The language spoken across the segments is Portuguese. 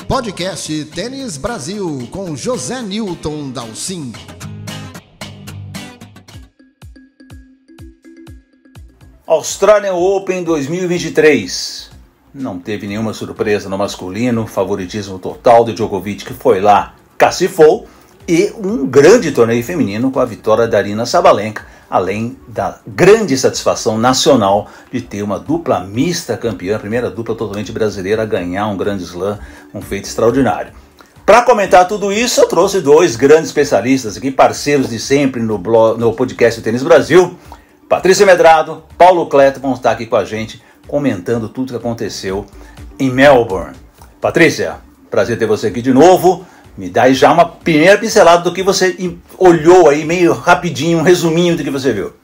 Podcast Tênis Brasil com José Newton Dalcin. Australian Open 2023. Não teve nenhuma surpresa no masculino, favoritismo total do Djokovic, que foi lá, cacifou, e um grande torneio feminino com a vitória da Aryna Sabalenka, além da grande satisfação nacional de ter uma dupla mista campeã, a primeira dupla totalmente brasileira a ganhar um grande slam, um feito extraordinário. Para comentar tudo isso, eu trouxe dois grandes especialistas aqui, parceiros de sempre no podcast Tênis Brasil. Patrícia Medrado, Paulo Cleto vão estar aqui com a gente comentando tudo que aconteceu em Melbourne. Patrícia, prazer ter você aqui de novo. Me dá aí já uma primeira pincelada do que você olhou aí, meio rapidinho, um resuminho do que você viu.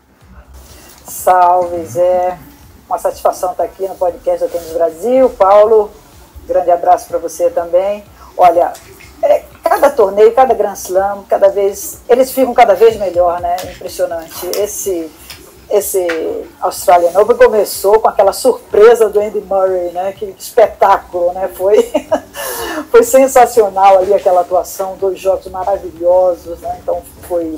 Salve, Zé. Uma satisfação estar aqui no podcast do Tênis Brasil. Paulo, grande abraço para você também. Olha, cada torneio, cada Grand Slam, cada vez, eles ficam cada vez melhor, né? Impressionante. Esse Australian Open começou com aquela surpresa do Andy Murray, né? Que espetáculo, né? Foi sensacional ali aquela atuação, 2 jogos maravilhosos, né? Então foi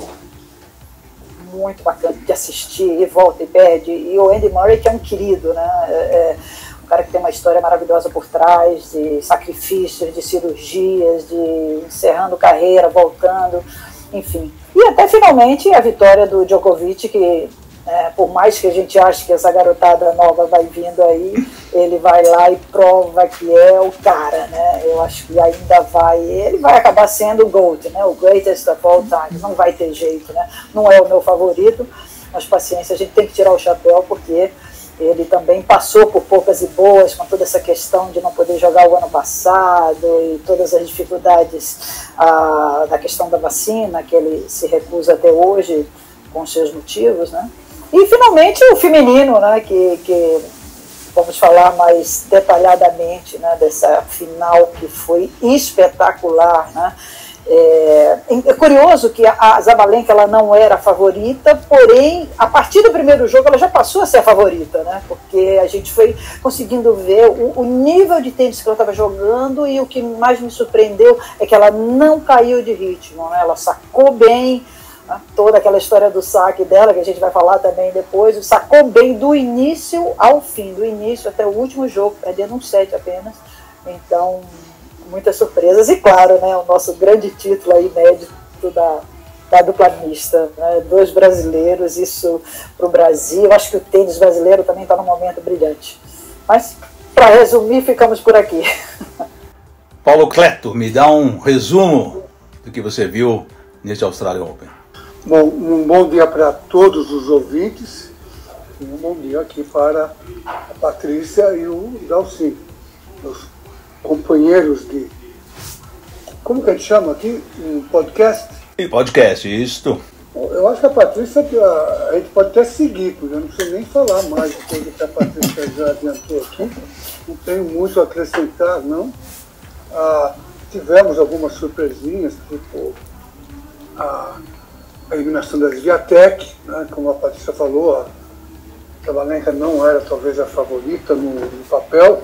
muito bacana de assistir, e volta e perde. E o Andy Murray, que é um querido, né? Um cara que tem uma história maravilhosa por trás, de sacrifícios, de cirurgias, de encerrando carreira, voltando, enfim. E até finalmente a vitória do Djokovic, que por mais que a gente ache que essa garotada nova vai vindo aí, ele vai lá e prova que é o cara, né? Eu acho que ele vai acabar sendo o GOAT, né? O greatest of all time, não vai ter jeito, né? Não é o meu favorito, mas paciência, a gente tem que tirar o chapéu, porque ele também passou por poucas e boas, com toda essa questão de não poder jogar o ano passado e todas as dificuldades da questão da vacina, que ele se recusa até hoje, com seus motivos, né? E finalmente o feminino, né, que vamos falar mais detalhadamente, né, dessa final que foi espetacular, né? É curioso que a Sabalenka ela não era a favorita, porém a partir do primeiro jogo ela já passou a ser a favorita, né? Porque a gente foi conseguindo ver o nível de tênis que ela estava jogando, e o que mais me surpreendeu é que ela não caiu de ritmo, né? Ela sacou bem toda aquela história do saque dela, que a gente vai falar também depois, sacou bem do início ao fim, do início até o último jogo, perdendo um set apenas. Então, muitas surpresas, e claro, né, o nosso grande título aí, inédito da dupla mista, né, 2 brasileiros, isso para o Brasil. Acho que o tênis brasileiro também está num momento brilhante. Mas, para resumir, ficamos por aqui. Paulo Cleto, me dá um resumo do que você viu neste Australian Open. Bom, um bom dia para todos os ouvintes e um bom dia aqui para a Patrícia e o Dalcin, os companheiros de... Como que a gente chama aqui? Um podcast? Podcast, isto. Eu acho que a Patrícia, a gente pode até seguir, porque eu não preciso nem falar mais de coisa que a Patrícia já adiantou aqui. Não tenho muito a acrescentar, não. Tivemos algumas surpresinhas, tipo a eliminação da Swiatek, né? Como a Patrícia falou, a Sabalenka não era talvez a favorita no papel,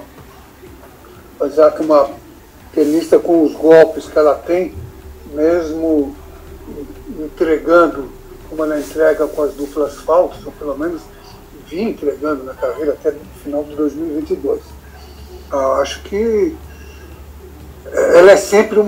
apesar que uma tenista com os golpes que ela tem, mesmo entregando como ela entrega com as duplas faltas, ou pelo menos vinha entregando na carreira até o final de 2022. Acho que ela é sempre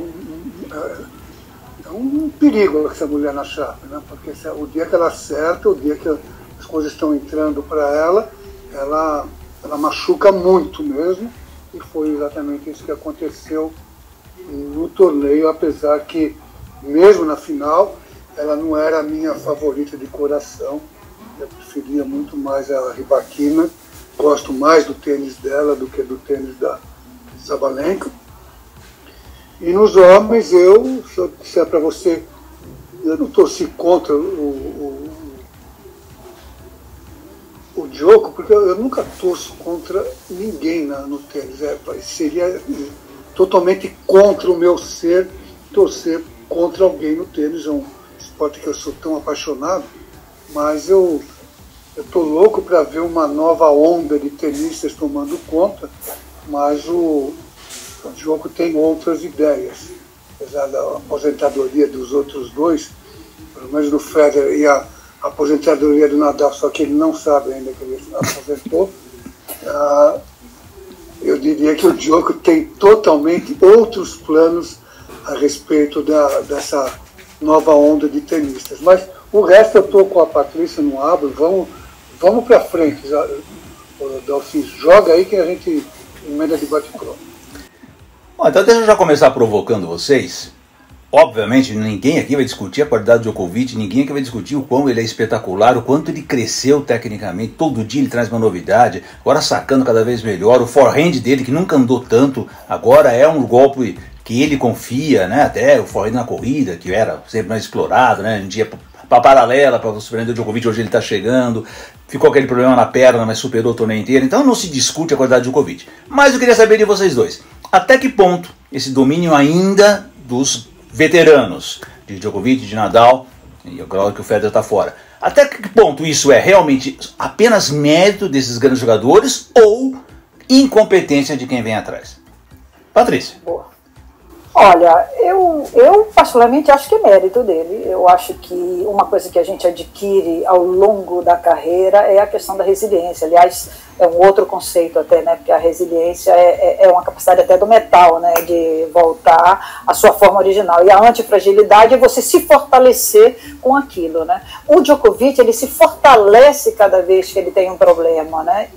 um perigo essa mulher na chave, né? Porque o dia que ela acerta, o dia que as coisas estão entrando para ela machuca muito mesmo, e foi exatamente isso que aconteceu no torneio, apesar que mesmo na final ela não era a minha favorita de coração. Eu preferia muito mais a Rybakina, gosto mais do tênis dela do que do tênis da Sabalenka. E nos homens, se eu disser para você, eu não torci contra o Djoko, porque eu nunca torço contra ninguém no tênis. Seria totalmente contra o meu ser torcer contra alguém no tênis. É um esporte que eu sou tão apaixonado, mas eu estou louco para ver uma nova onda de tenistas tomando conta, mas O Djoko tem outras ideias, apesar da aposentadoria dos outros dois, pelo menos do Federer, e a aposentadoria do Nadal, só que ele não sabe ainda que ele aposentou. Eu diria que o Djoko tem totalmente outros planos a respeito dessa nova onda de tenistas. Mas o resto eu estou com a Patrícia, não abro. Vamos para frente, Dalcin. Joga aí que a gente emenda de bate-pronto. Bom, então deixa eu já começar provocando vocês. Obviamente, ninguém aqui vai discutir a qualidade do Djokovic, ninguém aqui vai discutir o quão ele é espetacular, o quanto ele cresceu tecnicamente, todo dia ele traz uma novidade, agora sacando cada vez melhor, o forehand dele, que nunca andou tanto, agora é um golpe que ele confia, né? Até o forehand na corrida, que era sempre mais explorado, né? Um dia para paralela, para surpreender o Djokovic, hoje ele está chegando, ficou aquele problema na perna, mas superou o torneio inteiro, então não se discute a qualidade do Djokovic. Mas eu queria saber de vocês dois, até que ponto esse domínio ainda dos veteranos, de Djokovic, de Nadal, e agora que o Federer está fora, até que ponto isso é realmente apenas mérito desses grandes jogadores ou incompetência de quem vem atrás? Patrícia. Boa. Olha, eu particularmente acho que é mérito dele. Eu acho que uma coisa que a gente adquire ao longo da carreira é a questão da resiliência. Aliás, é um outro conceito até, né? Porque a resiliência é uma capacidade até do metal, né? De voltar à sua forma original. E a antifragilidade é você se fortalecer com aquilo, né? O Djokovic, ele se fortalece cada vez que ele tem um problema, né?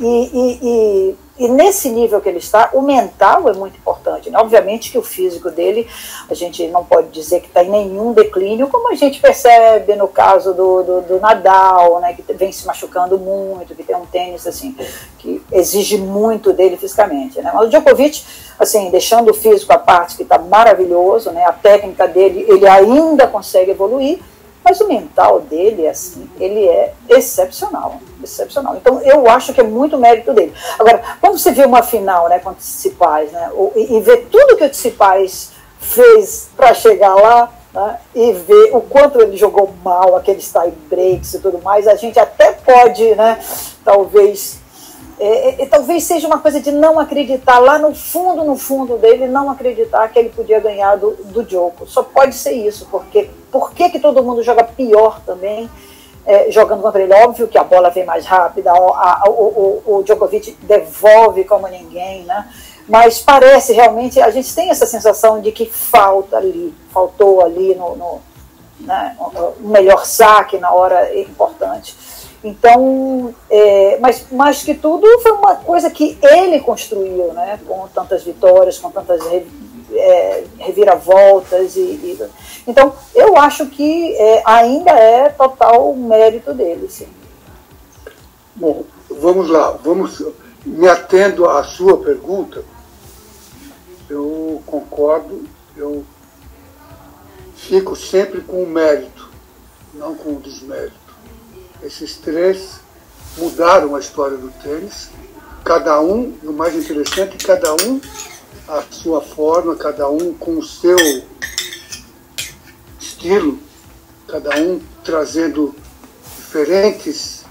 E nesse nível que ele está, o mental é muito importante, né? Obviamente que o físico dele, a gente não pode dizer que está em nenhum declínio, como a gente percebe no caso do Nadal, né? Que vem se machucando muito, que tem um tênis assim, que exige muito dele fisicamente, né? Mas o Djokovic, assim, deixando o físico à parte, que está maravilhoso, né? A técnica dele, ele ainda consegue evoluir, mas o mental dele, assim, ele é excepcional, excepcional. Então, eu acho que é muito mérito dele. Agora, quando você vê uma final, né, com o Tsitsipas, né, e vê tudo que o Tsitsipas fez para chegar lá, né, e ver o quanto ele jogou mal, aqueles tie breaks e tudo mais, a gente até pode, né, talvez seja uma coisa de não acreditar, lá no fundo dele, não acreditar que ele podia ganhar do Djoko. Só pode ser isso, porque por que todo mundo joga pior também jogando contra ele? Óbvio que a bola vem mais rápida, o Djokovic devolve como ninguém, né? Mas parece realmente, a gente tem essa sensação de que faltou ali né, um melhor saque na hora importante. Então, mas mais que tudo foi uma coisa que ele construiu, né, com tantas vitórias, com tantas reviravoltas. Então, eu acho que ainda é total mérito dele, sim. Bom, vamos lá, me atendo à sua pergunta, eu concordo, eu fico sempre com o mérito, não com o desmérito. Esses três mudaram a história do tênis, cada um, o mais interessante, cada um a sua forma, cada um com o seu estilo, cada um trazendo diferentes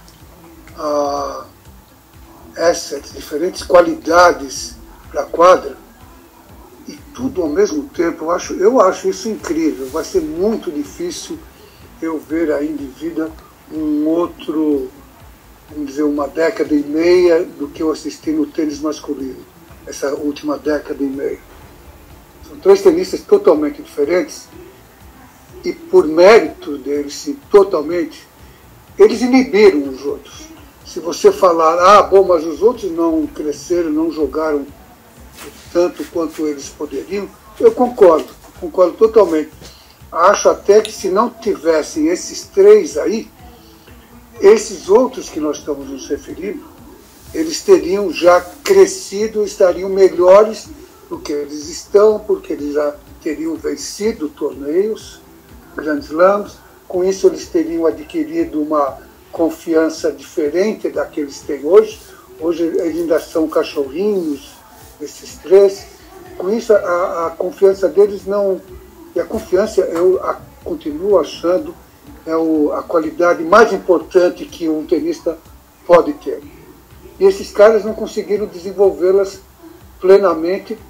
assets, diferentes qualidades para a quadra, e tudo ao mesmo tempo. Eu acho isso incrível. Vai ser muito difícil eu ver ainda em vida um outro, vamos dizer, uma década e meia do que eu assisti no tênis masculino, essa última década e meia. São três tenistas totalmente diferentes e, por mérito deles, sim, totalmente, eles inibiram os outros. Se você falar, bom, mas os outros não cresceram, não jogaram tanto quanto eles poderiam, eu concordo totalmente. Acho até que se não tivessem esses três aí, esses outros que nós estamos nos referindo, eles teriam já crescido, estariam melhores do que eles estão, porque eles já teriam vencido torneios, Grand Slams. Com isso, eles teriam adquirido uma confiança diferente da que eles têm hoje. Hoje, eles ainda são cachorrinhos, esses três. Com isso, a confiança deles não... E a confiança, eu continuo achando, a qualidade mais importante que um tenista pode ter. E esses caras não conseguiram desenvolvê-las plenamente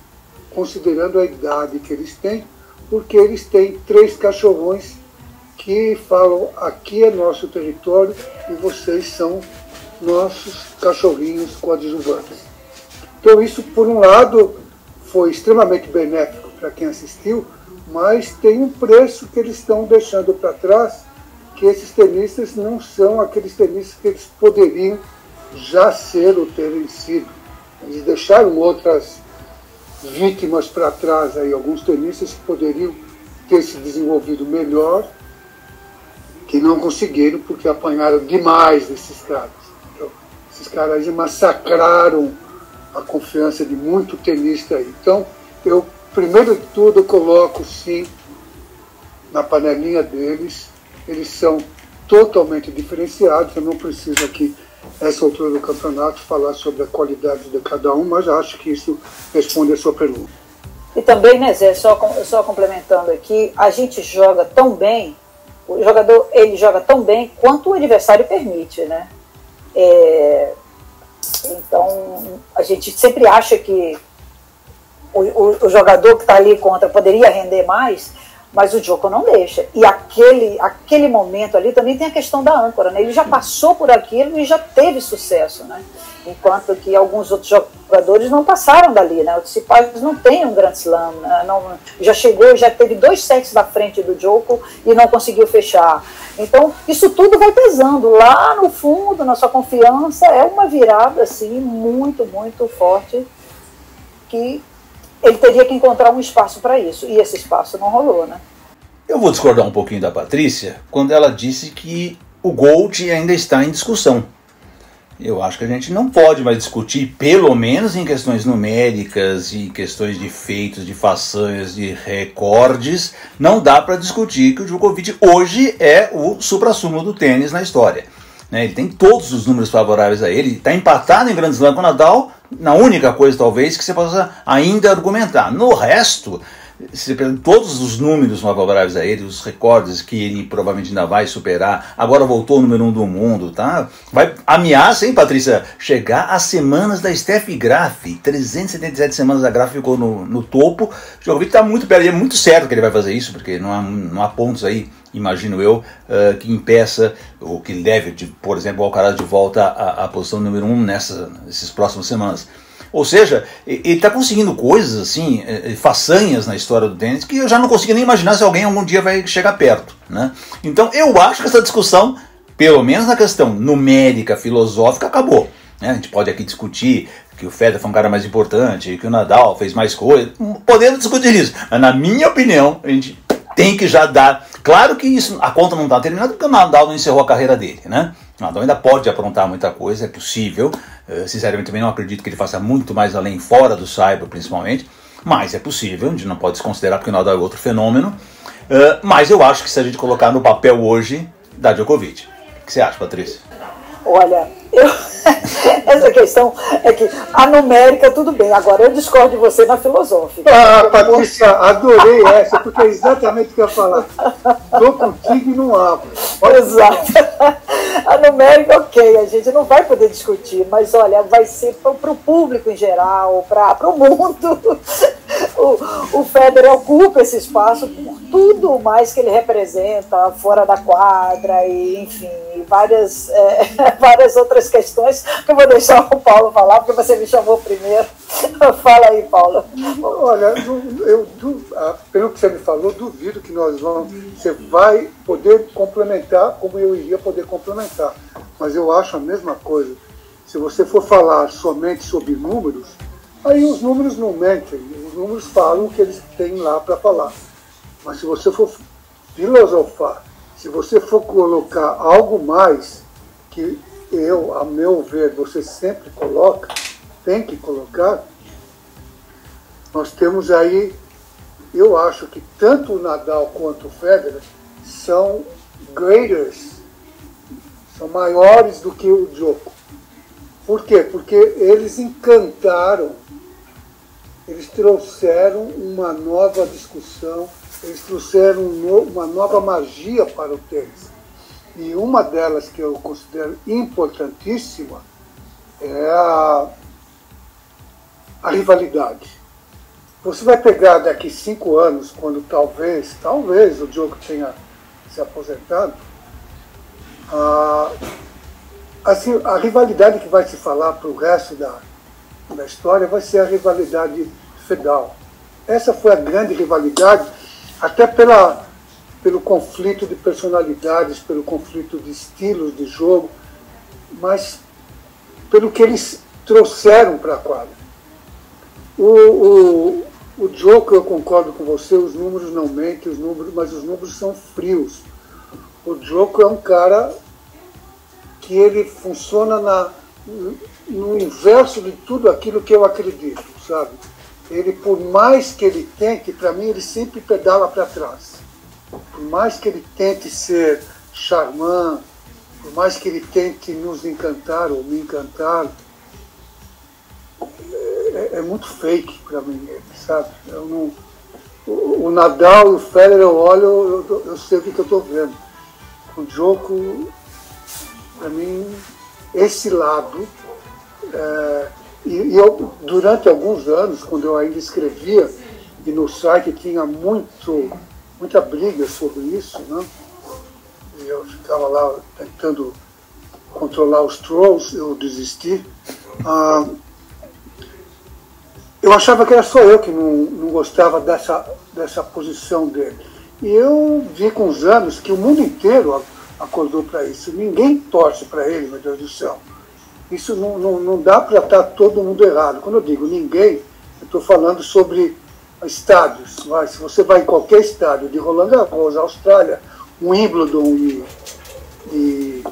considerando a idade que eles têm, porque eles têm 3 cachorrões que falam: aqui é nosso território e vocês são nossos cachorrinhos coadjuvantes. Então isso, por um lado, foi extremamente benéfico para quem assistiu, mas tem um preço que eles estão deixando para trás, que esses tenistas não são aqueles tenistas que eles poderiam já ser ou terem sido. Eles deixaram outras vítimas para trás, aí, alguns tenistas que poderiam ter se desenvolvido melhor, que não conseguiram porque apanharam demais desses caras. Então, esses caras aí massacraram a confiança de muito tenista aí. Então, eu, primeiro de tudo, eu coloco, sim, na panelinha deles. Eles são totalmente diferenciados. Eu não preciso aqui, nessa altura do campeonato, falar sobre a qualidade de cada um, mas acho que isso responde a sua pergunta. E também, né, Zé, só complementando aqui, a gente joga tão bem, o jogador ele joga tão bem quanto o adversário permite, né? Então, a gente sempre acha que o jogador que está ali contra poderia render mais, mas o Djoko não deixa. E aquele momento ali também tem a questão da âncora, né? Ele já passou por aquilo e já teve sucesso, né? Enquanto que alguns outros jogadores não passaram dali, né? O Tsitsipas não tem um Grand Slam, né? Já chegou, já teve 2 sets da frente do Djoko e não conseguiu fechar. Então, isso tudo vai pesando. Lá no fundo, na sua confiança, é uma virada, assim, muito, muito forte, que ele teria que encontrar um espaço para isso. E esse espaço não rolou, né? Eu vou discordar um pouquinho da Patrícia quando ela disse que o GOAT ainda está em discussão. Eu acho que a gente não pode mais discutir, pelo menos em questões numéricas e questões de feitos, de façanhas, de recordes, não dá para discutir que o Djokovic hoje é o suprassumo do tênis na história. Ele tem todos os números favoráveis a ele, está empatado em Grand Slam com o Nadal, na única coisa talvez que você possa ainda argumentar. No resto, todos os números favoráveis a ele, os recordes que ele provavelmente ainda vai superar, agora voltou o número 1 do mundo, tá? Vai ameaça, hein, Patrícia, chegar às semanas da Steffi Graf, 377 semanas a Graf ficou no topo. O Djokovic está muito perto, é muito certo que ele vai fazer isso, porque não há pontos aí, imagino eu, que impeça, ou que leve, por exemplo, o Alcaraz de volta à posição número 1 nessas próximas semanas. Ou seja, ele está conseguindo coisas assim, façanhas na história do tênis, que eu já não consigo nem imaginar se alguém algum dia vai chegar perto, né? Então eu acho que essa discussão, pelo menos na questão numérica, filosófica, acabou, né? A gente pode aqui discutir que o Federer foi um cara mais importante, que o Nadal fez mais coisa, podemos discutir isso, mas na minha opinião, a gente tem que já dar. Claro que isso, a conta não está terminada porque o Nadal não encerrou a carreira dele, né? O Nadal ainda pode aprontar muita coisa, é possível. Sinceramente também não acredito que ele faça muito mais além fora do Saibro, principalmente. Mas é possível, a gente não pode desconsiderar porque o Nadal é outro fenômeno. Mas eu acho que se a gente colocar no papel hoje, dá Djokovic. O que você acha, Patrícia? Olha, essa questão é que a numérica tudo bem, agora eu discordo de você na filosófica. Patrícia, adorei essa, porque é exatamente o que eu ia falar. Estou contigo e não abro. Exato. A numérica, ok, a gente não vai poder discutir, mas olha, vai ser para o público em geral, para o mundo. O Federer ocupa esse espaço por tudo mais que ele representa fora da quadra e, enfim, várias outras questões que eu vou deixar o Paulo falar, porque você me chamou primeiro. Fala aí, Paulo. Olha, pelo que você me falou, duvido que você vai poder complementar como eu iria poder complementar. Mas eu acho a mesma coisa. Se você for falar somente sobre números, aí os números não mentem, os números falam o que eles têm lá para falar. Mas se você for filosofar, se você for colocar algo mais que a meu ver, você sempre coloca, tem que colocar, nós temos aí, eu acho que tanto o Nadal quanto o Federer são graders, são maiores do que o Djoko. Por quê? Porque eles encantaram, eles trouxeram uma nova discussão, eles trouxeram uma nova magia para o tênis. E uma delas que eu considero importantíssima é a rivalidade. Você vai pegar daqui 5 anos, quando talvez o Djokovic tenha se aposentado, assim, a rivalidade que vai se falar para o resto da história vai ser a rivalidade feudal. Essa foi a grande rivalidade, até pelo conflito de personalidades, pelo conflito de estilos de jogo, mas pelo que eles trouxeram para a quadra. O Djokovic, eu concordo com você, os números não mentem, mas os números são frios. O Djokovic é um cara que ele funciona no inverso de tudo aquilo que eu acredito, sabe? Ele, por mais que ele tente, para mim, ele sempre pedala para trás. Por mais que ele tente ser charmant, por mais que ele tente nos encantar ou me encantar, é muito fake para mim, sabe? O Nadal e o Federer, eu olho, eu sei o que eu estou vendo. O Djokovic, para mim, esse lado, e eu, durante alguns anos, quando eu ainda escrevia, e no site tinha muita briga sobre isso, né? E eu ficava lá tentando controlar os trolls, eu desisti. Eu achava que era só eu que não gostava dessa posição dele. E eu vi com os anos que o mundo inteiro acordou para isso. Ninguém torce para ele, meu Deus do céu. Isso não dá para estar todo mundo errado. Quando eu digo ninguém, eu estou falando sobre estádios. Se você vai em qualquer estádio, de Roland Garros, Austrália, Wimbledon e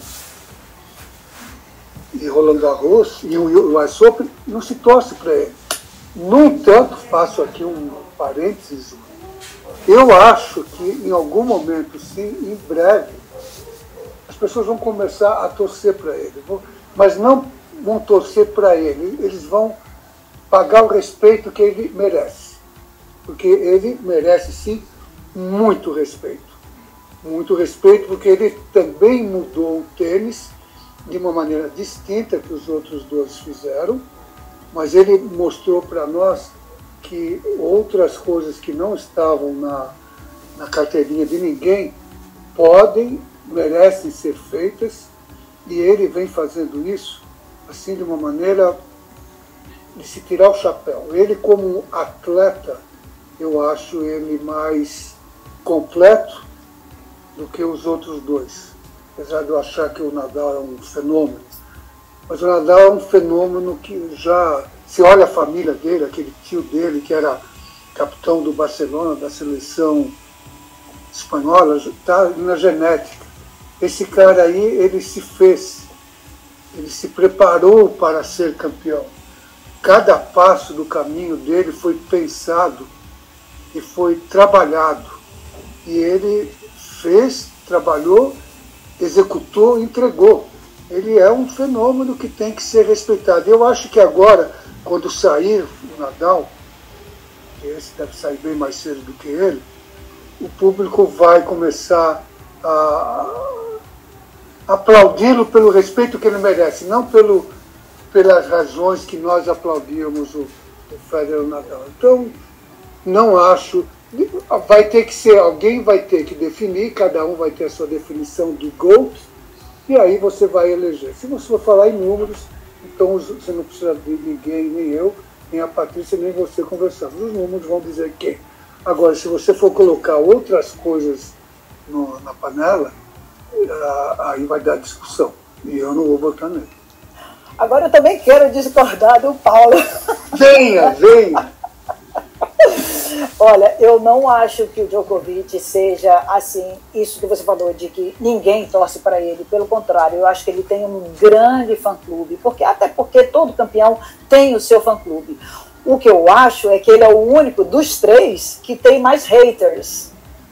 Roland Garros e o US Open, não se torce para ele. No entanto, faço aqui um parênteses, eu acho que em algum momento, sim, em breve, as pessoas vão começar a torcer para ele, mas não vão torcer para ele, eles vão pagar o respeito que ele merece, porque ele merece, sim, muito respeito, porque ele também mudou o tênis de uma maneira distinta que os outros dois fizeram, mas ele mostrou para nós que outras coisas que não estavam na carteirinha de ninguém merecem ser feitas, e ele vem fazendo isso assim de uma maneira de se tirar o chapéu. Ele, como atleta, eu acho ele mais completo do que os outros dois, apesar de eu achar que o Nadal é um fenômeno. Mas o Nadal é um fenômeno que já... Se olha a família dele, aquele tio dele que era capitão do Barcelona, da seleção espanhola, está na genética. Esse cara aí, ele se preparou para ser campeão. Cada passo do caminho dele foi pensado e foi trabalhado. E ele trabalhou, executou, entregou. Ele é um fenômeno que tem que ser respeitado. Eu acho que agora, quando sair o Nadal, esse deve sair bem mais cedo do que ele, o público vai começar a aplaudi-lo pelo respeito que ele merece, não pelas razões que nós aplaudíamos o Federer e o Nadal. Então, não acho... Alguém vai ter que definir, cada um vai ter a sua definição do GOAT, e aí você vai eleger. Se você for falar em números, então você não precisa de ninguém, nem eu, nem a Patrícia, nem você conversando. Os números vão dizer quem. Agora, se você for colocar outras coisas na panela, aí vai dar discussão. E eu não vou votar nele. Agora eu também quero discordar do Paulo. Venha! Olha, eu não acho que o Djokovic seja assim, isso que você falou, de que ninguém torce para ele. Pelo contrário, eu acho que ele tem um grande fã-clube, até porque todo campeão tem o seu fã-clube. O que eu acho é que ele é o único dos três que tem mais haters.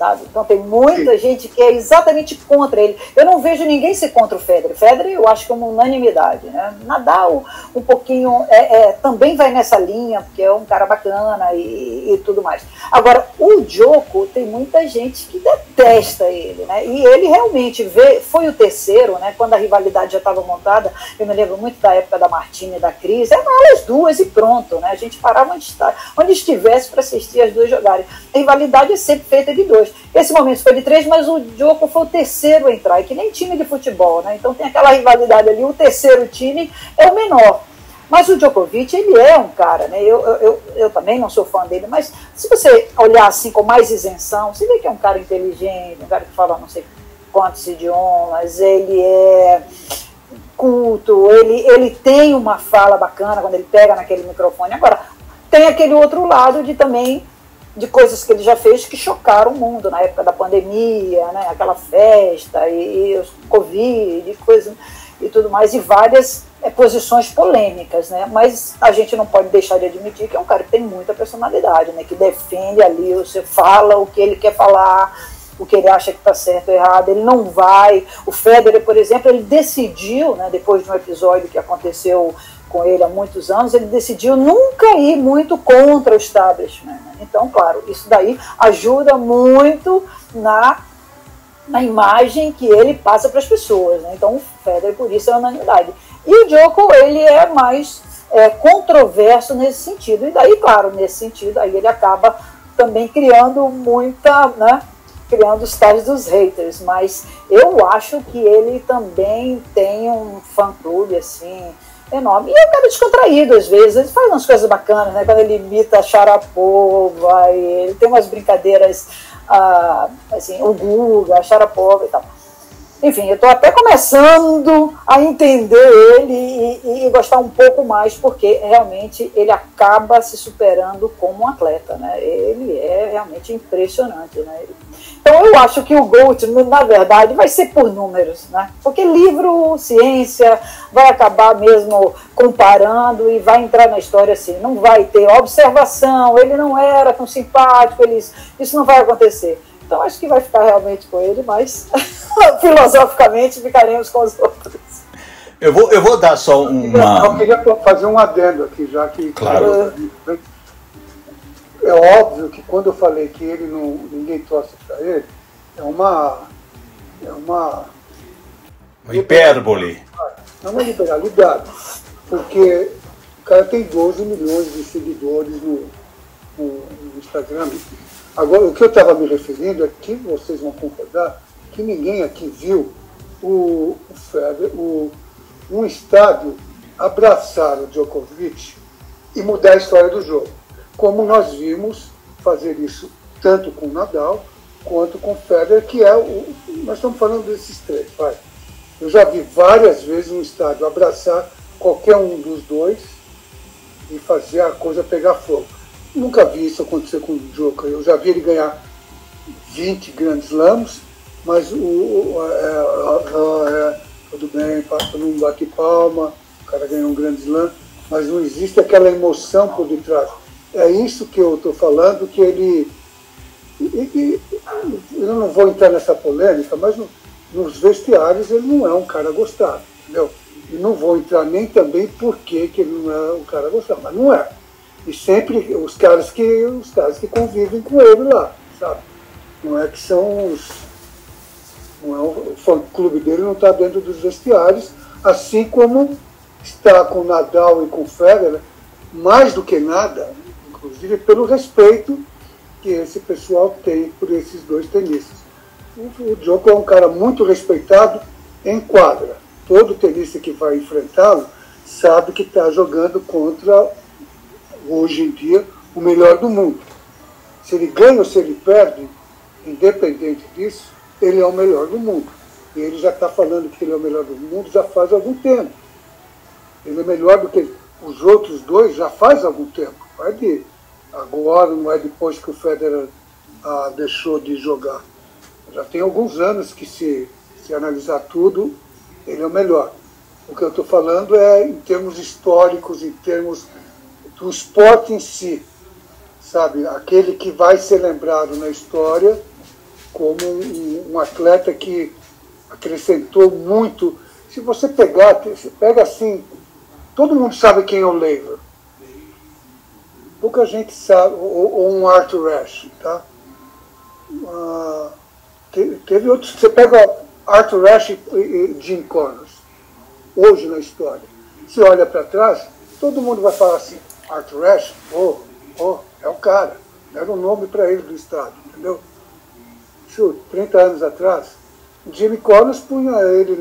Sabe? Então tem muita gente que é exatamente contra ele. Eu não vejo ninguém ser contra o Federer. Federer eu acho que é uma unanimidade, né? Nadal um pouquinho também vai nessa linha, porque é um cara bacana e tudo mais. Agora, o Djoko tem muita gente que detesta ele, né? E ele realmente foi o terceiro, né? Quando a rivalidade já estava montada. Eu me lembro muito da época da Martina e da Cris, eram elas duas e pronto, né? A gente parava onde estivesse para assistir as duas jogarem. A rivalidade é sempre feita de dois. Esse momento foi de 3, mas o Djoko foi o terceiro a entrar, e que nem time de futebol, né? Então tem aquela rivalidade ali, o terceiro time é o menor. Mas o Djokovic, ele é um cara, né? Eu também não sou fã dele, mas se você olhar assim com mais isenção, você vê que é um cara inteligente, um cara que fala não sei quantos idiomas, ele é culto, ele tem uma fala bacana quando ele pega naquele microfone. Agora, tem aquele outro lado de coisas que ele já fez que chocaram o mundo na época da pandemia, né? Aquela festa e os Covid e coisas e tudo mais, e várias posições polêmicas, né? Mas a gente não pode deixar de admitir que é um cara que tem muita personalidade, né? Que defende ali, você fala o que ele quer falar, o que ele acha que está certo ou errado, ele não vai. O Federer, por exemplo, ele decidiu, né, depois de um episódio que aconteceu com ele há muitos anos, ele decidiu nunca ir muito contra o establishment, né? Então, claro, isso daí ajuda muito na imagem que ele passa para as pessoas, né? Então, o Federer, por isso, é unanimidade. E o Djoko, ele é mais controverso nesse sentido. E daí, claro, nesse sentido, aí ele acaba também criando criando os tais dos haters. Mas eu acho que ele também tem um fã-clube, assim, enorme. E é um cara descontraído, às vezes. Ele faz umas coisas bacanas, né? Quando ele imita a Sharapova, ele tem umas brincadeiras, assim, o Guga, a Sharapova e tal. Enfim, eu estou até começando a entender ele e gostar um pouco mais, porque realmente ele acaba se superando como um atleta, né? Ele é realmente impressionante, né? Então eu acho que o GOAT, na verdade, vai ser por números, né? Porque livro, ciência, vai acabar mesmo comparando e vai entrar na história assim. Não vai ter observação, ele não era tão simpático, isso não vai acontecer. Então acho que vai ficar realmente com ele, mas filosoficamente ficaremos com os outros. Eu vou dar só uma... Eu queria fazer um adendo aqui, já que... Claro. É óbvio que quando eu falei que ninguém torce para ele, é uma hipérbole. É uma liberalidade, porque o cara tem 12 milhões de seguidores no Instagram. Agora, o que eu estava me referindo é que vocês vão concordar que ninguém aqui viu o Federer, um estádio abraçar o Djokovic e mudar a história do jogo. Como nós vimos fazer isso tanto com o Nadal quanto com o Federer, que nós estamos falando desses três. Vai. Eu já vi várias vezes um estádio abraçar qualquer um dos dois e fazer a coisa pegar fogo. Nunca vi isso acontecer com o Djokovic. Eu já vi ele ganhar 20 Grand Slams, mas tudo bem, todo mundo bate palma, o cara ganhou um Grand Slam, mas não existe aquela emoção por detrás. É isso que eu estou falando, que eu não vou entrar nessa polêmica, mas nos vestiários ele não é um cara gostado, entendeu? E não vou entrar nem também por que ele não é um cara gostado, mas não é. E sempre os caras que convivem com ele lá, sabe? Não é que são o fã-clube dele não está dentro dos vestiários, assim como está com o Nadal e com o Federer, mais do que nada, inclusive pelo respeito que esse pessoal tem por esses dois tenistas. O Djoko é um cara muito respeitado em quadra. Todo tenista que vai enfrentá-lo sabe que está jogando contra, hoje em dia, o melhor do mundo. Se ele ganha ou se ele perde, independente disso, ele é o melhor do mundo. E ele já está falando que ele é o melhor do mundo já faz algum tempo. Ele é melhor do que os outros dois já faz algum tempo. Não é de agora, não é depois que o Federer deixou de jogar. Já tem alguns anos que, se analisar tudo, ele é o melhor. O que eu estou falando é em termos históricos, em termos do esporte em si. Sabe? Aquele que vai ser lembrado na história como um atleta que acrescentou muito. Se você pega assim, todo mundo sabe quem é o Laver. Pouca gente sabe, ou um Arthur Ashe, tá? Teve outros, você pega Arthur Ashe e Jim Connors, hoje na história. Você olha para trás, todo mundo vai falar assim, Arthur Ashe, é o cara, era o nome para ele do estado, entendeu? Isso, 30 anos atrás, Jimmy Connors punha ele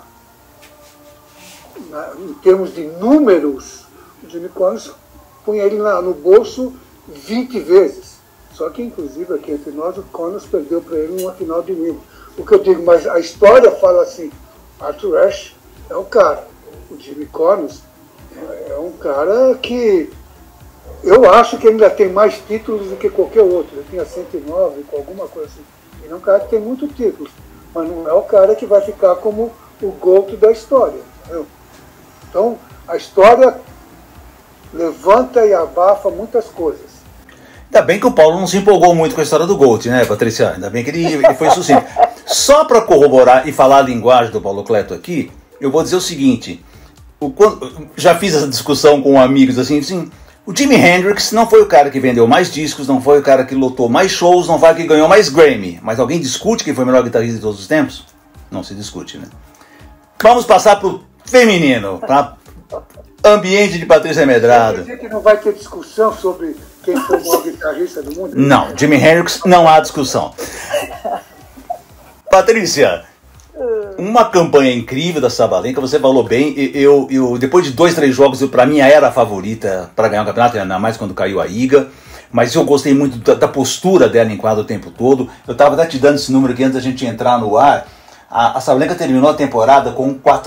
em termos de números, o Jimmy Connors punha ele no bolso 20 vezes. Só que, inclusive, aqui entre nós, o Connors perdeu para ele numa final de Wimbledon. O que eu digo, mas a história fala assim, Arthur Ashe é o cara. O Jimmy Connors é um cara que eu acho que ele ainda tem mais títulos do que qualquer outro. Ele tinha 109, com alguma coisa assim. Ele é um cara que tem muitos títulos, mas não é o cara que vai ficar como o GOAT da história. Entendeu? Então, a história levanta e abafa muitas coisas. Ainda bem que o Paulo não se empolgou muito com a história do GOAT, né, Patrícia? Ainda bem que ele foi sucinto. Só para corroborar e falar a linguagem do Paulo Cleto aqui, eu vou dizer o seguinte. Já fiz essa discussão com amigos assim, o Jimi Hendrix não foi o cara que vendeu mais discos, não foi o cara que lotou mais shows, não foi o que ganhou mais Grammy. Mas alguém discute quem foi o melhor guitarrista de todos os tempos? Não se discute, né? Vamos passar pro feminino, para ambiente de Patrícia Medrado. Quer dizer que não vai ter discussão sobre quem foi o maior guitarrista do mundo? Não, Jimi Hendrix não há discussão. Patrícia, uma campanha incrível da Sabalenka, você falou bem, eu depois de 2, 3 jogos, para mim era a favorita para ganhar o campeonato, ainda mais quando caiu a Iga, mas eu gostei muito da postura dela em quadro o tempo todo. Eu estava até te dando esse número aqui antes da gente entrar no ar. A Sabalenka terminou a temporada com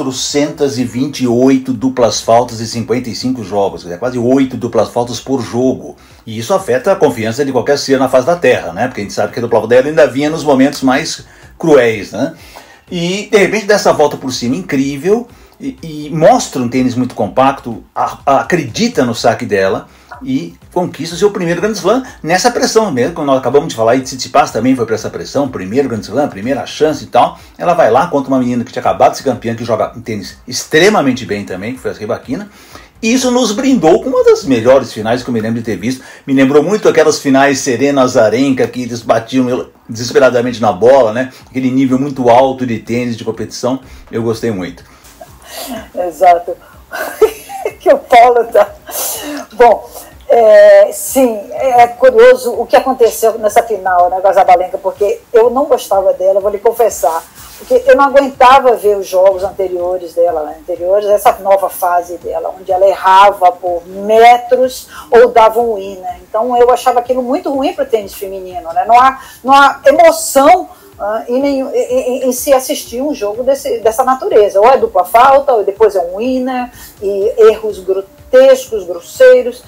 428 duplas faltas e 55 jogos, quase 8 duplas faltas por jogo. E isso afeta a confiança de qualquer ser na face da Terra, né? Porque a gente sabe que a dupla dela ainda vinha nos momentos mais cruéis, né? E de repente dessa volta por cima incrível e mostra um tênis muito compacto, acredita no saque dela e conquista o seu primeiro Grand Slam nessa pressão mesmo, como nós acabamos de falar, e Tsitsipas também foi para essa pressão, primeiro Grand Slam, primeira chance e tal. Ela vai lá contra uma menina que tinha acabado de ser campeã, que joga um tênis extremamente bem também, que foi a Rybakina. E isso nos brindou com uma das melhores finais que eu me lembro de ter visto. Me lembrou muito aquelas finais Serena Azarenka, que eles batiam desesperadamente na bola, né? Aquele nível muito alto de tênis, de competição. Eu gostei muito. Exato. Que o Paulo tá... Bom, sim, é curioso o que aconteceu nessa final, né, com a Sabalenka, porque eu não gostava dela, vou lhe confessar. Porque eu não aguentava ver os jogos anteriores dela, né? Essa nova fase dela, onde ela errava por metros ou dava um win, né? Então eu achava aquilo muito ruim para o tênis feminino, né? Não há emoção em se assistir um jogo dessa natureza. Ou é dupla falta, ou depois é um winner, e erros grotescos, grosseiros.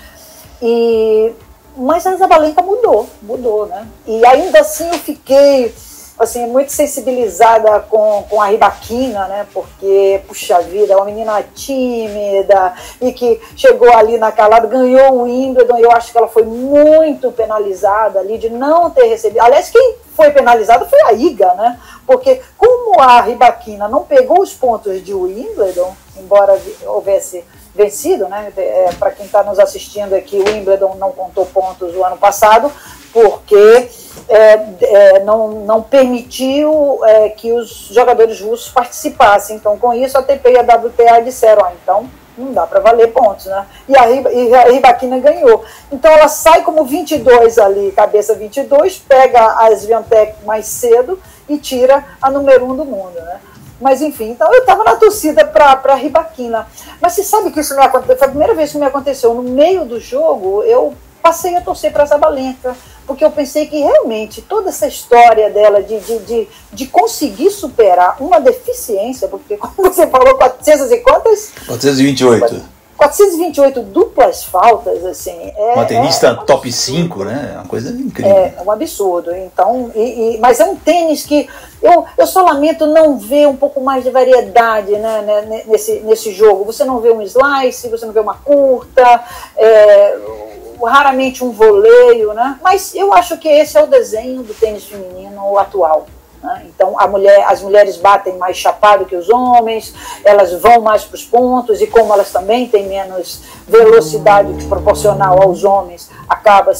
Mas a Sabalenka mudou, né? E ainda assim eu fiquei assim, muito sensibilizada com a Rybakina, né? Porque, puxa vida, é uma menina tímida e que chegou ali na calada, ganhou o Wimbledon. Eu acho que ela foi muito penalizada ali de não ter recebido. Aliás, quem foi penalizada foi a Iga, né? Porque como a Rybakina não pegou os pontos de Wimbledon, embora houvesse vencido, né? Para quem está nos assistindo aqui, o Wimbledon não contou pontos o ano passado, porque não permitiu que os jogadores russos participassem. Então, com isso, a ATP e a WTA disseram, então não dá para valer pontos, né? E a Rybakina ganhou. Então, ela sai como 22 ali, cabeça 22, pega a Swiatek mais cedo e tira a número 1 do mundo, né? Mas, enfim, então eu estava na torcida para a Rybakina. Mas você sabe que isso me aconteceu, foi a primeira vez que me aconteceu. No meio do jogo, eu passei a torcer para a Sabalenka, porque eu pensei que realmente toda essa história dela de conseguir superar uma deficiência, porque como você falou, 400 e quantas? 428. 428 duplas faltas, assim. Uma tenista top 5, né? É uma coisa incrível. É um absurdo. Então, mas é um tênis que eu só lamento não ver um pouco mais de variedade, né, nesse jogo. Você não vê um slice, você não vê uma curta, raramente um voleio, né? Mas eu acho que esse é o desenho do tênis feminino atual. Então as mulheres batem mais chapado que os homens, elas vão mais para os pontos, e como elas também têm menos velocidade proporcional aos homens, acaba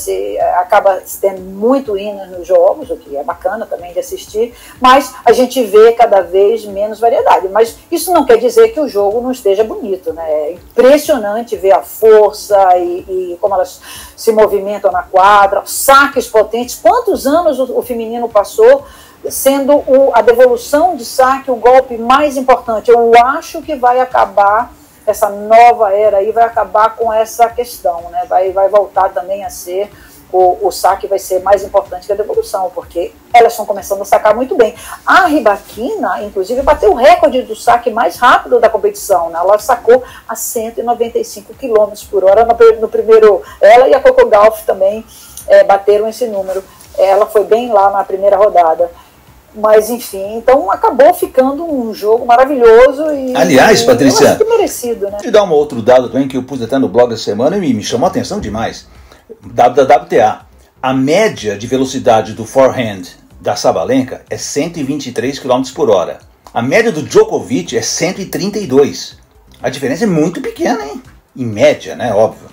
tendo muito hino nos jogos, o que é bacana também de assistir, mas a gente vê cada vez menos variedade. Mas isso não quer dizer que o jogo não esteja bonito, né? É impressionante ver a força e como elas se movimentam na quadra, saques potentes. Quantos anos o feminino passou sendo a devolução de saque o golpe mais importante? Eu acho que vai acabar, essa nova era aí vai acabar com essa questão, né? Vai voltar também a ser, o saque vai ser mais importante que a devolução, porque elas estão começando a sacar muito bem. A Rybakina, inclusive, bateu o recorde do saque mais rápido da competição, né? Ela sacou a 195 km por hora no primeiro. Ela e a Coco Gauff também bateram esse número. Ela foi bem lá na primeira rodada. Mas, enfim, então acabou ficando um jogo maravilhoso e, aliás, Patrícia, eu acho que merecido, né? Te dar um outro dado também que eu pus até no blog essa semana e me chamou a atenção demais. Dado da WTA, a média de velocidade do forehand da Sabalenka é 123 km por hora. A média do Djokovic é 132. A diferença é muito pequena, hein? Em média, né? Óbvio.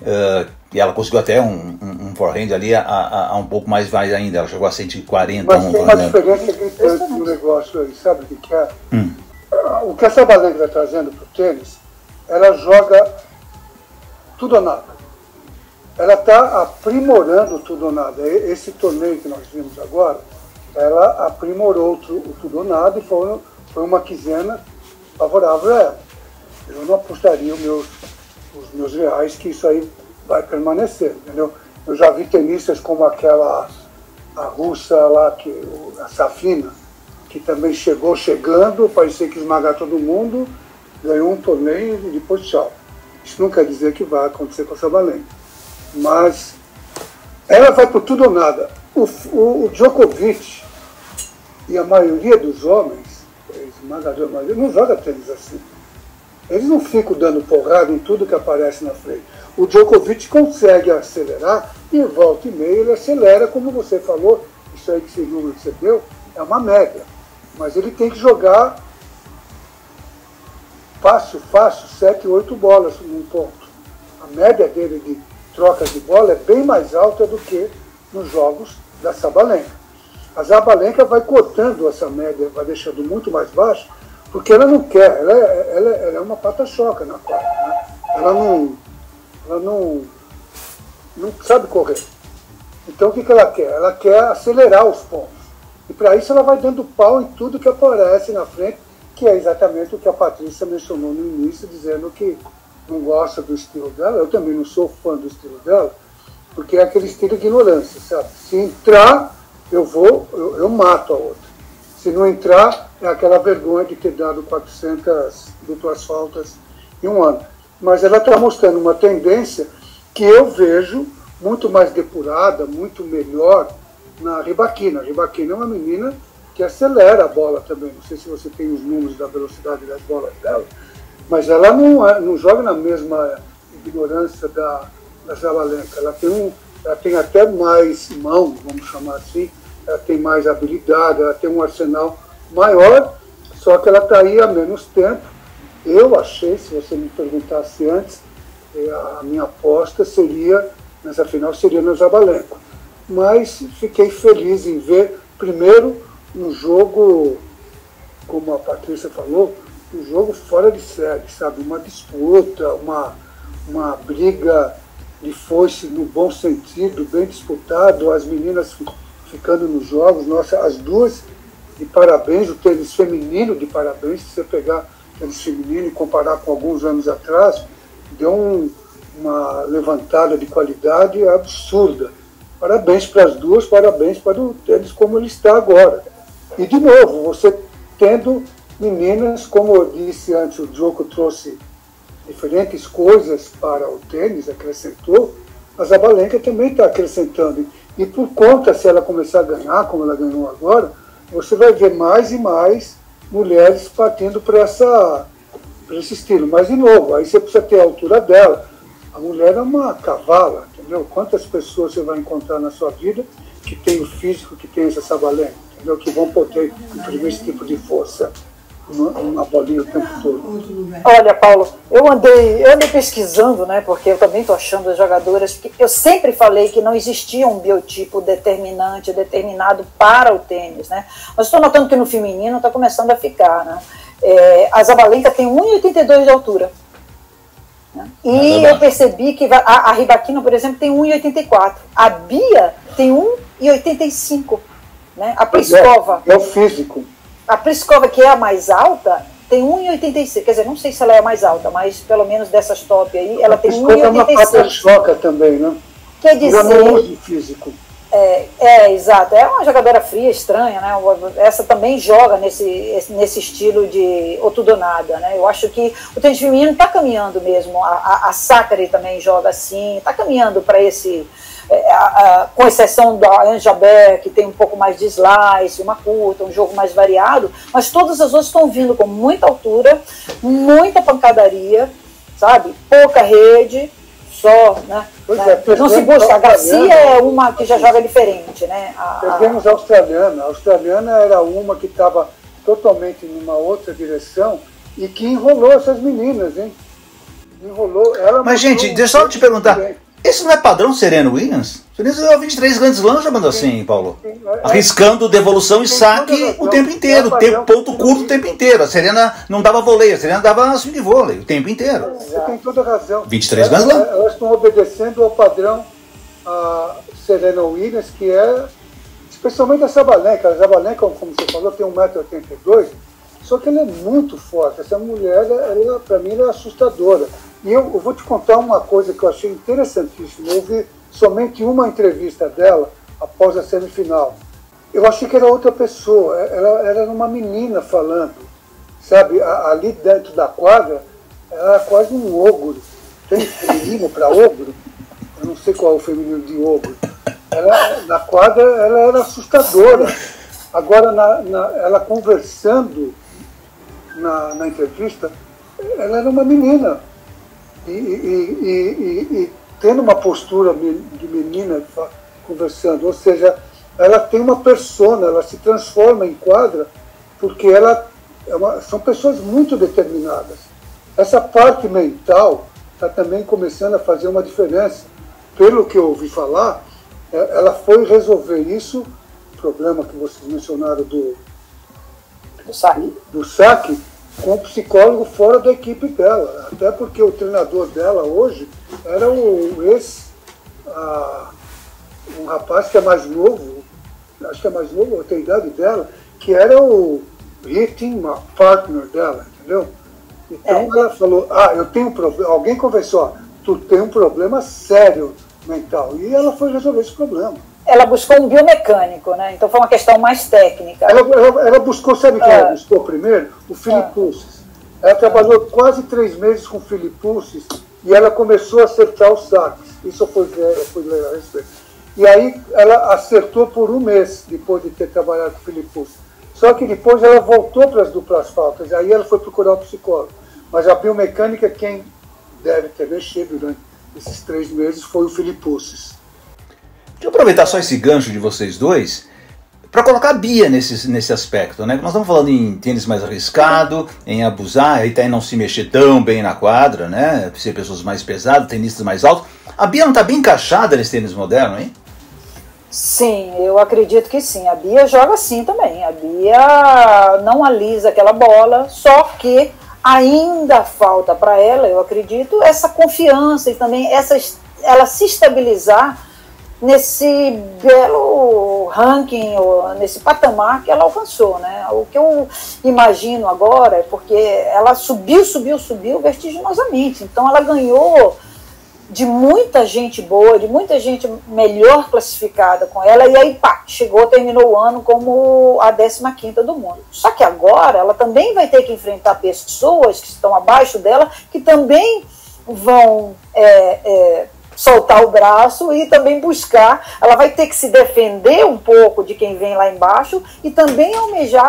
E ela conseguiu até um forehand ali a um pouco mais ainda. Ela chegou a 140. Mas tem uma diferença gritante no negócio aí, sabe o que é? O que a Sabalenka está trazendo para o tênis, ela joga tudo ou nada. Ela está aprimorando tudo ou nada. Esse torneio que nós vimos agora, ela aprimorou o tudo ou nada e foi uma quinzena favorável a ela. Eu não apostaria os meus reais que isso aí vai permanecer, entendeu? Eu já vi tenistas como a russa lá, a Safina, que também chegando, parecia que esmagar todo mundo, ganhou um torneio e depois tchau. Isso não quer dizer que vai acontecer com a Sabalenka. Mas ela vai por tudo ou nada. O Djokovic e a maioria dos homens, esmagador, não joga tênis assim. Eles não ficam dando porrada em tudo que aparece na frente. O Djokovic consegue acelerar e volta e meia ele acelera, como você falou, isso aí que esse número que você deu é uma média. Mas ele tem que jogar fácil, 7, 8 bolas num ponto. A média dele de trocas de bola é bem mais alta do que nos jogos da Sabalenka. A Sabalenka vai cortando essa média, vai deixando muito mais baixo, porque ela não quer, ela é uma pata-choca na quadra, né? Ela não sabe correr. Então o que ela quer? Ela quer acelerar os pontos. E para isso ela vai dando pau em tudo que aparece na frente, que é exatamente o que a Patrícia mencionou no início, dizendo que não gosta do estilo dela. Eu também não sou fã do estilo dela, porque é aquele estilo de ignorância, sabe? Se entrar, eu mato a outra. Se não entrar, é aquela vergonha de ter dado 400 duplas faltas em um ano. Mas ela está mostrando uma tendência que eu vejo muito mais depurada, muito melhor na Rybakina. A Rybakina é uma menina que acelera a bola também. Não sei se você tem os números da velocidade das bolas dela, mas ela não joga na mesma ignorância da Sabalenka. Ela tem até mais mão, vamos chamar assim, ela tem mais habilidade, ela tem um arsenal maior, só que ela está aí há menos tempo. Eu achei, se você me perguntasse antes, a minha aposta nessa final seria na Sabalenka. Mas fiquei feliz em ver, primeiro, um jogo, como a Patrícia falou, um jogo fora de série, sabe? Uma disputa, uma briga de foice no bom sentido, bem disputado, as meninas ficando nos jogos, nossa, as duas de parabéns, o tênis feminino de parabéns, se você pegar o tênis feminino e comparar com alguns anos atrás, deu uma levantada de qualidade absurda. Parabéns para as duas, parabéns para o tênis como ele está agora. E, de novo, você tendo meninas, como eu disse antes, o Djoko trouxe diferentes coisas para o tênis, acrescentou, a Sabalenka também está acrescentando. E por conta, se ela começar a ganhar, como ela ganhou agora, você vai ver mais e mais mulheres partindo para esse estilo. Mas, de novo, aí você precisa ter a altura dela, A mulher é uma cavala, entendeu? Quantas pessoas você vai encontrar na sua vida que tem o físico, que tem essa sabalena, entendeu? Que vão poder imprimir esse tipo de força, uma bolinha o tempo todo. Olha, Paulo, eu andei pesquisando, né, porque eu também estou achando as jogadoras, porque eu sempre falei que não existia um biotipo determinado para o tênis, né? Mas estou notando que no feminino está começando a ficar, né? A Zabalenka tem 1,82 de altura. Né? E eu percebi que a Rybakina, por exemplo, tem 1,84. A Bia tem 1,85. Né? A Pliskova... É o físico. A Pliskova, que é a mais alta, tem 1,86. Quer dizer, não sei se ela é a mais alta, mas pelo menos dessas top aí, ela tem 1,86. É uma pata choca também, né? Quer dizer... Já não usa físico. Exato. É uma jogadora fria, estranha, né? Essa também joga nesse estilo de ou tudo ou nada, né? Eu acho que o tênis feminino está caminhando mesmo. A Sakkari também joga assim, está caminhando para esse... com exceção da Anja Berg, que tem um pouco mais de slice, uma curta, um jogo mais variado, mas todas as outras estão vindo com muita altura, muita pancadaria, sabe? Pouca rede, só, né? Não se busca. A Garcia é uma que já joga diferente, né? Perdemos a australiana. A australiana era uma que estava totalmente numa outra direção e que enrolou essas meninas, hein? Enrolou. Mas, gente, deixa eu te perguntar. Esse não é padrão Serena Williams? Serena ganhou 23 grandes lãs jogando assim, Paulo. Arriscando devolução e saque o tempo inteiro. Ponto curto o tempo inteiro. A Serena não dava voleio, a Serena dava swing vôlei o tempo inteiro. Você tem toda a razão. 23 grandes lãs. Elas estão obedecendo ao padrão Serena Williams, que é especialmente a Sabalenka. A Sabalenka, como você falou, tem 1,82 m, só que ela é muito forte. Essa mulher, para mim, ela é assustadora. E eu vou te contar uma coisa que eu achei interessantíssima. Eu ouvi somente uma entrevista dela após a semifinal. Eu achei que era outra pessoa. Ela era uma menina falando, sabe? Ali dentro da quadra, ela era quase um ogro. Tem feminino para ogro? Eu não sei qual é o feminino de ogro. Na quadra, ela era assustadora. Agora, ela conversando na entrevista, ela era uma menina. E tendo uma postura de menina conversando, ou seja, ela tem uma persona, ela se transforma em quadra, porque são pessoas muito determinadas. Essa parte mental está também começando a fazer uma diferença. Pelo que eu ouvi falar, ela foi resolver isso, o problema que vocês mencionaram do saque, com o psicólogo fora da equipe dela. Até porque o treinador dela hoje era um rapaz que é mais novo, acho que é mais novo, tem a idade dela, que era o hitting partner dela, entendeu? Então ela falou, eu tenho um problema, alguém conversou, tu tem um problema sério mental. E ela foi resolver esse problema. Ela buscou um biomecânico, né? Então foi uma questão mais técnica. Ela buscou, sabe quem ela buscou primeiro? O Philippoussis. Ela trabalhou quase 3 meses com o Philippoussis e ela começou a acertar os saques. Isso eu fui ler a respeito. E aí ela acertou por 1 mês depois de ter trabalhado com o Philippoussis. Só que depois ela voltou para as duplas faltas. Aí ela foi procurar o psicólogo. Mas a biomecânica, quem deve ter mexido durante esses 3 meses foi o Philippoussis. Deixa eu aproveitar só esse gancho de vocês dois para colocar a Bia nesse aspecto, né? Nós estamos falando em tênis mais arriscado, em abusar, em não se mexer tão bem na quadra, né? Ser pessoas mais pesadas, tenistas mais altos. A Bia não está bem encaixada nesse tênis moderno, hein? Sim, eu acredito que sim. A Bia joga assim também. A Bia não alisa aquela bola, só que ainda falta para ela, eu acredito, essa confiança e também ela se estabilizar nesse belo ranking, ou nesse patamar que ela alcançou, né? O que eu imagino agora é porque ela subiu vertiginosamente. Então ela ganhou de muita gente boa, de muita gente melhor classificada com ela, e aí terminou o ano como a 15ª do mundo. Só que agora ela também vai ter que enfrentar pessoas que estão abaixo dela, que também vão soltar o braço e também buscar. Ela vai ter que se defender um pouco de quem vem lá embaixo e também almejar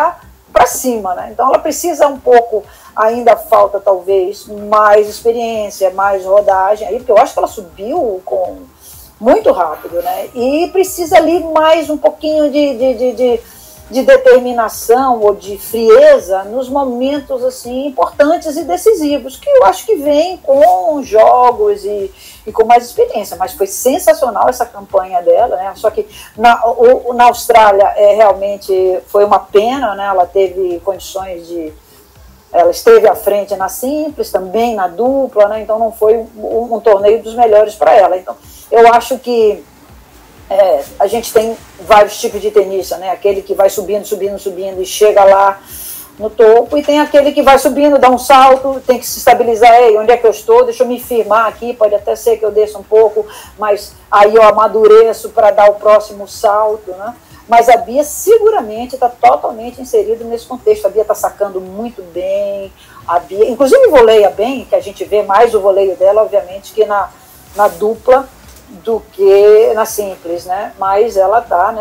para cima, né? Então ela precisa um pouco, ainda falta talvez mais experiência, mais rodagem, aí, porque eu acho que ela subiu muito rápido, né? E precisa ali mais um pouquinho de determinação ou de frieza nos momentos assim importantes e decisivos, que eu acho que vem com jogos e com mais experiência, mas foi sensacional essa campanha dela, né? Só que na Austrália realmente foi uma pena, né? Ela teve condições ela esteve à frente na simples, também na dupla, né? Então não foi um torneio dos melhores para ela. Então eu acho que a gente tem vários tipos de tenista, né? Aquele que vai subindo e chega lá no topo, e tem aquele que vai subindo, dá um salto, tem que se estabilizar, onde é que eu estou, deixa eu me firmar aqui, pode até ser que eu desça um pouco, mas aí eu amadureço para dar o próximo salto, né? Mas a Bia seguramente está totalmente inserida nesse contexto, a Bia está sacando muito bem, a Bia, inclusive voleia bem, que a gente vê mais o voleio dela, obviamente, que na dupla, do que na simples, né? Mas ela está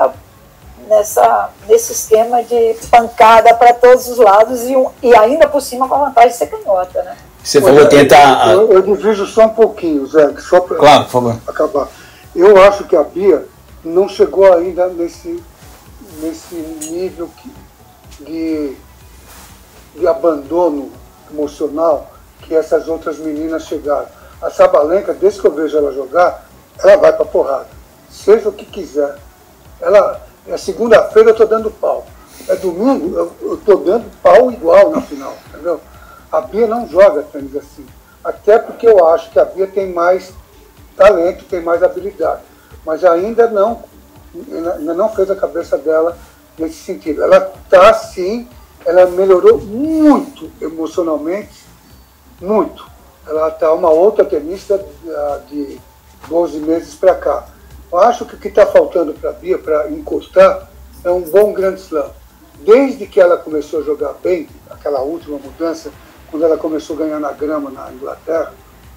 nesse esquema de pancada para todos os lados e ainda por cima com a vantagem de ser canhota, né? Você falou tentar... Eu divido só um pouquinho, Zé, só para claro, por favor. Acabar. Eu acho que a Bia não chegou ainda nesse nível de abandono emocional que essas outras meninas chegaram. A Sabalenka, desde que eu vejo ela jogar, ela vai pra porrada. Seja o que quiser. É segunda-feira eu estou dando pau. É domingo eu estou dando pau igual na final. Entendeu? A Bia não joga tênis assim. Até porque eu acho que a Bia tem mais talento, tem mais habilidade. Mas ainda não fez a cabeça dela nesse sentido. Ela está sim, ela melhorou muito emocionalmente, muito. Ela está uma outra tenista de 12 meses para cá. Eu acho que o que está faltando para a Bia, para encostar, é um bom Grand Slam. Desde que ela começou a jogar bem, aquela última mudança, quando ela começou a ganhar na grama na Inglaterra,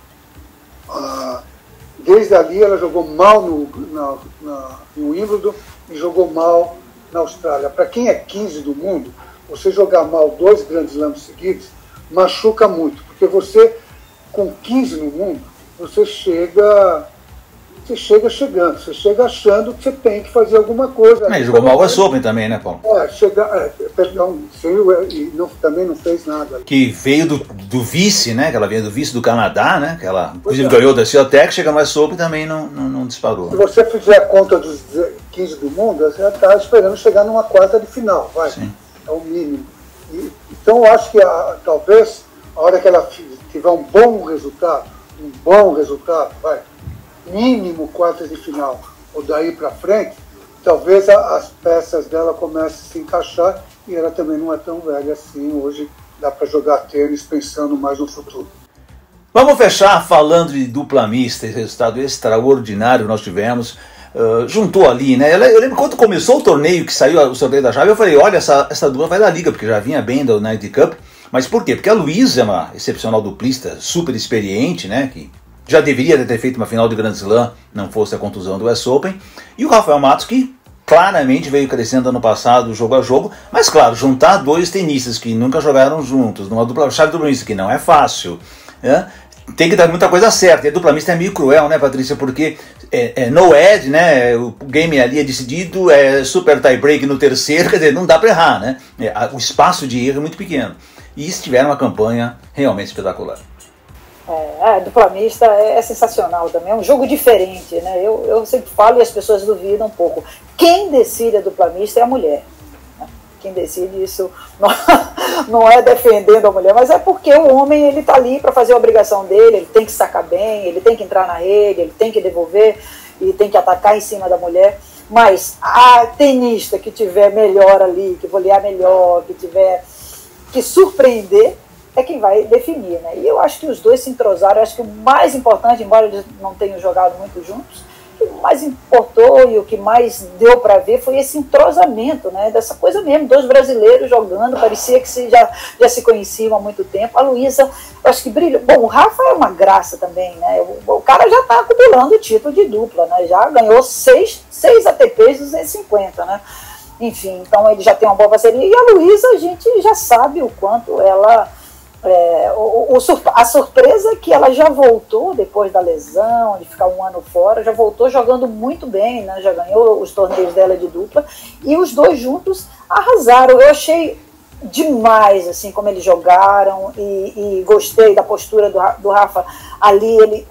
desde ali ela jogou mal no Wimbledon e jogou mal na Austrália. Para quem é 15 do mundo, você jogar mal 2 Grand Slams seguidos machuca muito, porque você, com 15 no mundo, você chega achando que você tem que fazer alguma coisa. Mas jogou mal o US Open também, né, Paulo? Também não fez nada. Que veio do vice, né? Que ela veio do vice do Canadá, né? Que ela, inclusive, ganhou da Ciotec, chega no US Open e também não disparou. Se você fizer a conta dos 15 do mundo, você já está esperando chegar numa quarta de final, vai. Sim. É o mínimo. Então eu acho que talvez a hora que ela tiver um bom resultado, vai, mínimo quartas de final, ou daí para frente, talvez as peças dela comecem a se encaixar, e ela também não é tão velha assim. Hoje dá para jogar tênis pensando mais no futuro. Vamos fechar falando de dupla mista, esse resultado extraordinário que nós tivemos. Juntou ali, né? Eu lembro quando começou o torneio, que saiu o sorteio da chave, eu falei, olha, essa dupla vai dar liga, porque já vinha bem do Knight Cup. Mas por quê? Porque a Luísa é uma excepcional duplista, super experiente, né? Que já deveria ter feito uma final de Grand Slam, não fosse a contusão do US Open. E o Rafael Matos, que claramente veio crescendo ano passado, jogo a jogo. Mas claro, juntar 2 tenistas que nunca jogaram juntos, numa dupla chave dupla mista, que não é fácil, né? Tem que dar muita coisa certa. E a dupla mista é meio cruel, né, Patrícia? Porque no ad, né? O game ali é decidido, é super tie break no terceiro, quer dizer, não dá para errar, né? O espaço de erro é muito pequeno. E eles tiveram uma campanha realmente espetacular. A dupla mista é sensacional também, é um jogo diferente, né? Eu sempre falo e as pessoas duvidam um pouco. Quem decide a dupla mista é a mulher. Quem decide isso não é defendendo a mulher, mas é porque o homem ele está ali para fazer a obrigação dele, ele tem que sacar bem, ele tem que entrar na rede, ele tem que devolver e tem que atacar em cima da mulher. Mas a tenista que tiver melhor ali, que volear melhor, que tiver que surpreender, é quem vai definir, né? E eu acho que os dois se entrosaram. Eu acho que o mais importante, embora eles não tenham jogado muito juntos, o mais importou e o que mais deu para ver foi esse entrosamento, né? Dessa coisa mesmo, 2 brasileiros jogando, parecia que já se conheciam há muito tempo. A Luísa, eu acho que brilhou. Bom, o Rafa é uma graça também, né? O cara já está acumulando o título de dupla, né? Já ganhou 6 ATPs 250, né? enfim, então ele já tem uma boa parceria. E a Luísa, a gente já sabe o quanto ela... a surpresa é que ela já voltou depois da lesão, de ficar um ano fora, já voltou jogando muito bem, né? Já ganhou os torneios dela de dupla, e os dois juntos arrasaram. Eu achei demais assim como eles jogaram, e gostei da postura do Rafa ali. Ele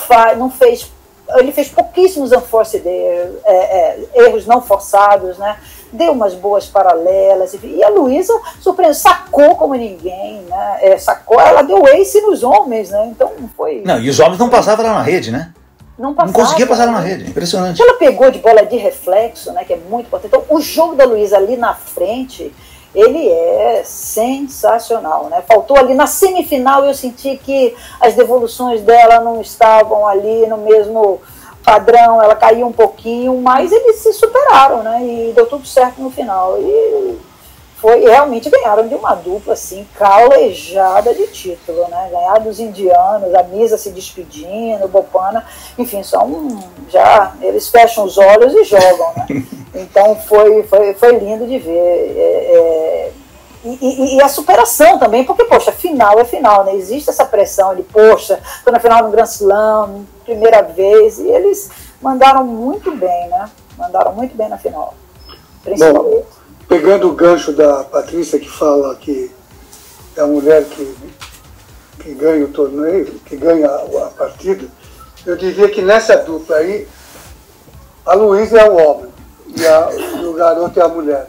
ele fez pouquíssimos unforced erros não forçados, né? Deu umas boas paralelas, e a Luísa surpreendeu, sacou como ninguém, né? Ela deu ace nos homens, né? Então foi... Não, e os homens não passavam lá na rede, né? Não conseguia passar lá na rede, impressionante. Ela pegou de bola de reflexo, né? Que é muito importante. Então o jogo da Luísa ali na frente, ele é sensacional, né? Faltou ali na semifinal, eu senti que as devoluções dela não estavam ali no mesmo padrão, ela caiu um pouquinho, mas eles se superaram, né? E deu tudo certo no final. E realmente ganharam de uma dupla assim, calejada de título, né? Ganhar dos indianos, a Misa se despedindo, Bopanna, enfim, eles fecham os olhos e jogam, né? Então foi lindo de ver. E a superação também, porque, poxa, final é final, né? Existe essa pressão de, poxa, tô na final no Grand Slam, primeira vez, e eles mandaram muito bem, né? Mandaram muito bem na final, principalmente. Bom, pegando o gancho da Patrícia, que fala que é a mulher que ganha o torneio, que ganha a partida, eu diria que nessa dupla aí, a Luísa é o homem e o garoto é a mulher.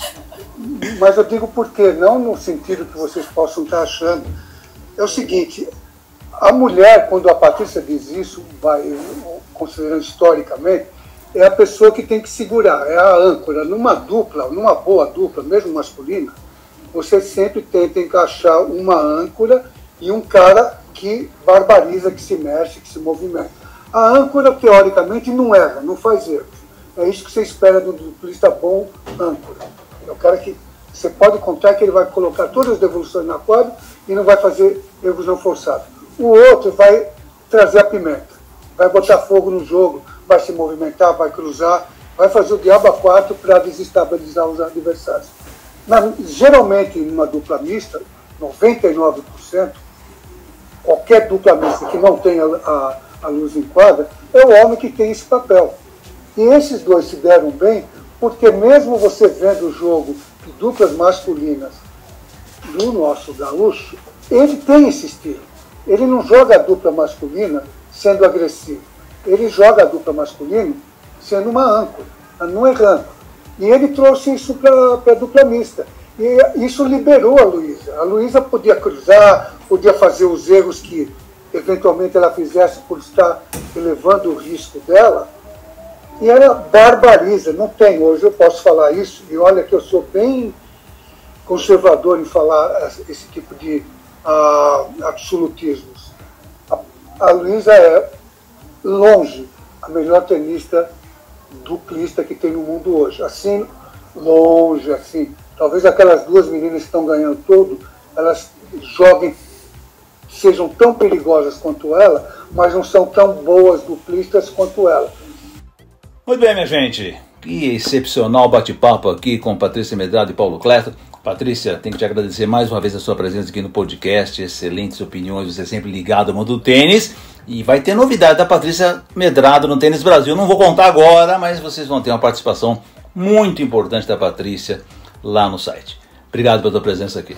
Mas eu digo por quê, não no sentido que vocês possam estar achando. É o seguinte, a mulher, quando a Patrícia diz isso, considerando historicamente, é a pessoa que tem que segurar, é a âncora. Numa boa dupla, mesmo masculina, você sempre tenta encaixar uma âncora e um cara que barbariza, que se mexe, que se movimenta. A âncora, teoricamente, não erra, não faz erros. É isso que você espera do duplista bom âncora. É o cara que você pode contar que ele vai colocar todas as devoluções na quadra e não vai fazer erros não forçados. O outro vai trazer a pimenta, vai botar fogo no jogo, vai se movimentar, vai cruzar, vai fazer o diabo a quatro para desestabilizar os adversários. Geralmente, numa dupla mista, 99%, qualquer dupla mista que não tenha a luz em quadra, é o homem que tem esse papel. E esses dois se deram bem, porque mesmo você vendo o jogo de duplas masculinas do nosso gaúcho, ele tem esse estilo. Ele não joga a dupla masculina sendo agressivo. Ele joga a dupla masculina sendo uma âncora, não errando. E ele trouxe isso para a dupla mista. E isso liberou a Luísa. A Luísa podia cruzar, podia fazer os erros que eventualmente ela fizesse por estar elevando o risco dela. E ela barbariza, não tem hoje, eu posso falar isso, e olha que eu sou bem conservador em falar esse tipo de absolutismos. A Luísa é longe a melhor tenista duplista que tem no mundo hoje. Assim, longe, assim. Talvez aquelas duas meninas que estão ganhando tudo, elas joguem, sejam tão perigosas quanto ela, mas não são tão boas duplistas quanto ela. Muito bem, minha gente. Que excepcional bate-papo aqui com Patrícia Medrado e Paulo Cleto. Patrícia, tenho que te agradecer mais uma vez a sua presença aqui no podcast. Excelentes opiniões, você é sempre ligado ao mundo do tênis. E vai ter novidade da Patrícia Medrado no Tênis Brasil. Não vou contar agora, mas vocês vão ter uma participação muito importante da Patrícia lá no site. Obrigado pela tua presença aqui.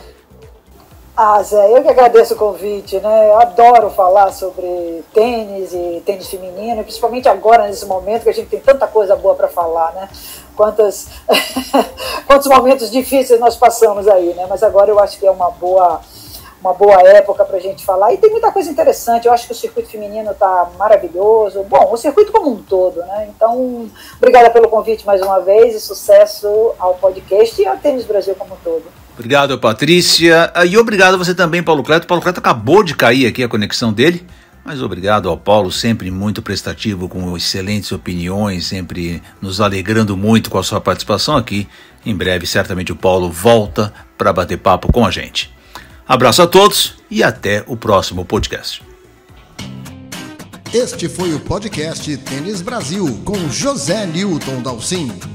Zé, eu que agradeço o convite, né? Eu adoro falar sobre tênis e tênis feminino, principalmente agora, nesse momento, que a gente tem tanta coisa boa para falar, né? Quantos momentos difíceis nós passamos aí, né? Mas agora eu acho que é uma boa época para a gente falar. E tem muita coisa interessante. Eu acho que o circuito feminino está maravilhoso. Bom, o circuito como um todo, né? Então, obrigada pelo convite mais uma vez e sucesso ao podcast e ao Tênis Brasil como um todo. Obrigado, Patrícia. E obrigado a você também, Paulo Cleto. Paulo Cleto acabou de cair aqui a conexão dele, mas obrigado ao Paulo, sempre muito prestativo, com excelentes opiniões, sempre nos alegrando muito com a sua participação aqui. Em breve, certamente, o Paulo volta para bater papo com a gente. Abraço a todos e até o próximo podcast. Este foi o podcast Tênis Brasil com José Newton Dalcin.